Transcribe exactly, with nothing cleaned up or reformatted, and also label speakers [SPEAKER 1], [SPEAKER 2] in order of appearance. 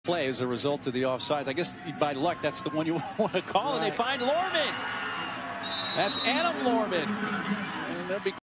[SPEAKER 1] play as a result of the offsides. I guess by luck, that's the one you want to call, right. And they find Lorman. That's Adam Lorman. And they'll be